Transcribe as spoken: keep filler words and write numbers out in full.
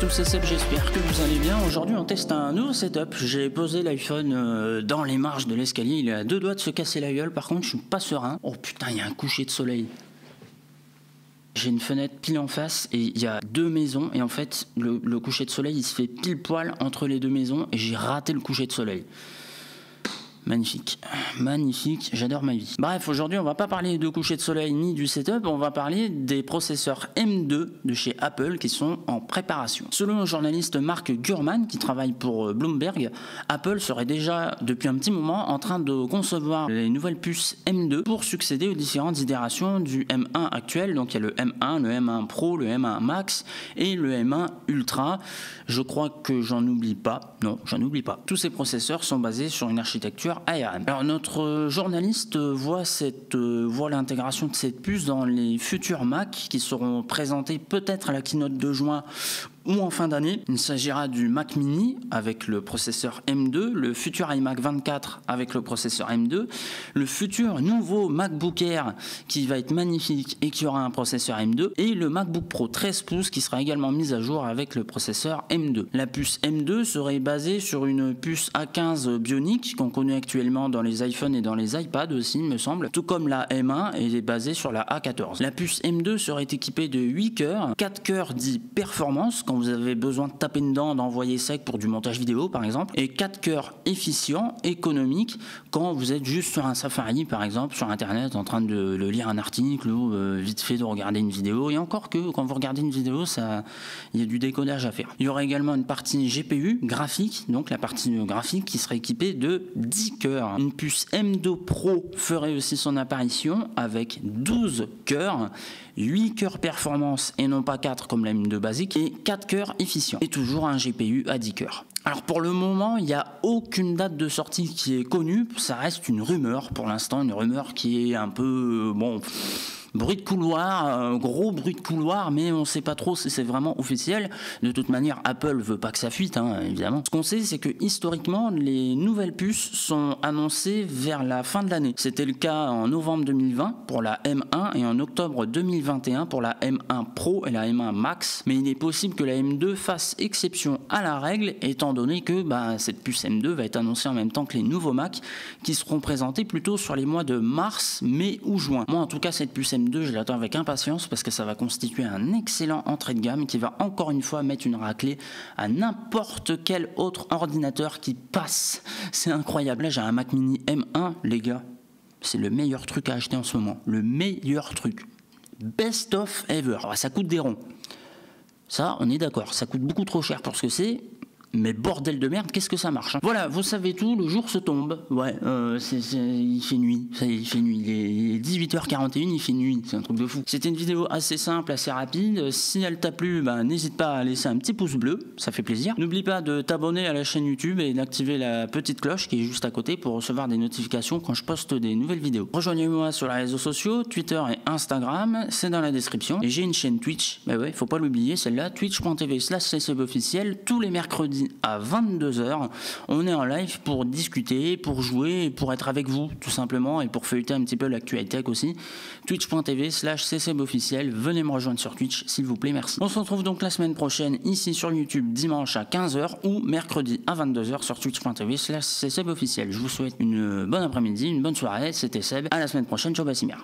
tous, c'est Seb, j'espère que vous allez bien. Aujourd'hui on teste un nouveau setup. J'ai posé l'iPhone euh, dans les marches de l'escalier, il est à deux doigts de se casser la gueule, par contre je suis pas serein. Oh putain, il y a un coucher de soleil. J'ai une fenêtre pile en face et il y a deux maisons et en fait le, le coucher de soleil il se fait pile poil entre les deux maisons et j'ai raté le coucher de soleil. Magnifique, magnifique, j'adore ma vie. Bref, aujourd'hui on va pas parler de coucher de soleil ni du setup, on va parler des processeurs M deux de chez Apple qui sont en préparation. Selon le journaliste Mark Gurman qui travaille pour Bloomberg, Apple serait déjà depuis un petit moment en train de concevoir les nouvelles puces M deux pour succéder aux différentes itérations du M un actuel. Donc il y a le M un, le M un Pro, le M un Max et le M un Ultra. Je crois que j'en oublie pas, non j'en oublie pas. Tous ces processeurs sont basés sur une architecture A R M. Alors notre journaliste voit, cette, voit l'intégration de cette puce dans les futurs Mac qui seront présentés peut-être à la keynote de juin ou en fin d'année. Il s'agira du Mac Mini avec le processeur M deux, le futur iMac vingt-quatre avec le processeur M deux, le futur nouveau MacBook Air qui va être magnifique et qui aura un processeur M deux, et le MacBook Pro treize pouces qui sera également mis à jour avec le processeur M deux. La puce M deux serait basée sur une puce A quinze Bionic qu'on connaît actuellement dans les iPhones et dans les iPads aussi, me semble, tout comme la M un est basée sur la A quatorze. La puce M deux serait équipée de huit cœurs, quatre cœurs dits performance quand vous avez besoin de taper dedans, d'envoyer sec pour du montage vidéo par exemple, et quatre cœurs efficients, économiques, quand vous êtes juste sur un Safari par exemple, sur internet en train de, de lire un article ou euh, vite fait de regarder une vidéo, et encore que quand vous regardez une vidéo, ça, il y a du décodage à faire. Il y aura également une partie G P U graphique, donc la partie graphique qui serait équipée de dix cœurs. Une puce M deux Pro ferait aussi son apparition avec douze cœurs, huit cœurs performance et non pas quatre comme la M deux basique, et quatre cœurs efficients, et toujours un G P U à dix cœurs. Alors pour le moment, il n'y a aucune date de sortie qui est connue, ça reste une rumeur pour l'instant, une rumeur qui est un peu, bon, bruit de couloir, euh, gros bruit de couloir, mais on ne sait pas trop si c'est vraiment officiel. De toute manière, Apple veut pas que ça fuite, hein, évidemment. Ce qu'on sait, c'est que historiquement, les nouvelles puces sont annoncées vers la fin de l'année. C'était le cas en novembre deux mille vingt pour la M un et en octobre deux mille vingt et un pour la M un Pro et la M un Max. Mais il est possible que la M deux fasse exception à la règle, étant donné que bah, cette puce M deux va être annoncée en même temps que les nouveaux Mac, qui seront présentés plutôt sur les mois de mars, mai ou juin. Moi, en tout cas, cette puce M deux, je l'attends avec impatience parce que ça va constituer un excellent entrée de gamme qui va encore une fois mettre une raclée à n'importe quel autre ordinateur qui passe. C'est incroyable. Là, j'ai un Mac Mini M un, les gars. C'est le meilleur truc à acheter en ce moment. Le meilleur truc. Best of ever. Alors, ça coûte des ronds. Ça, on est d'accord. Ça coûte beaucoup trop cher pour ce que c'est. Mais bordel de merde, qu'est-ce que ça marche, hein. Voilà, vous savez tout, le jour se tombe. Ouais, euh, c'est, c'est, il fait nuit. Ça y est, il fait nuit. Il est dix-huit heures quarante et une, il fait nuit. C'est un truc de fou. C'était une vidéo assez simple, assez rapide. Si elle t'a plu, bah, n'hésite pas à laisser un petit pouce bleu, ça fait plaisir. N'oublie pas de t'abonner à la chaîne YouTube et d'activer la petite cloche qui est juste à côté pour recevoir des notifications quand je poste des nouvelles vidéos. Rejoignez-moi sur les réseaux sociaux, Twitter et Instagram, c'est dans la description. Et j'ai une chaîne Twitch, bah ouais, faut pas l'oublier, celle-là, twitch point tv slash ccbofficiel, tous les mercredis à vingt-deux heures, on est en live pour discuter, pour jouer, pour être avec vous tout simplement, et pour feuilleter un petit peu l'actualité tech aussi. twitch point tv slash ccbofficiel, venez me rejoindre sur Twitch s'il vous plaît, merci. On se retrouve donc la semaine prochaine ici sur YouTube dimanche à quinze heures ou mercredi à vingt-deux heures sur twitch point tv slash ccbofficiel. Je vous souhaite une bonne après-midi, une bonne soirée, c'était Seb, à la semaine prochaine, ciao Bassimir.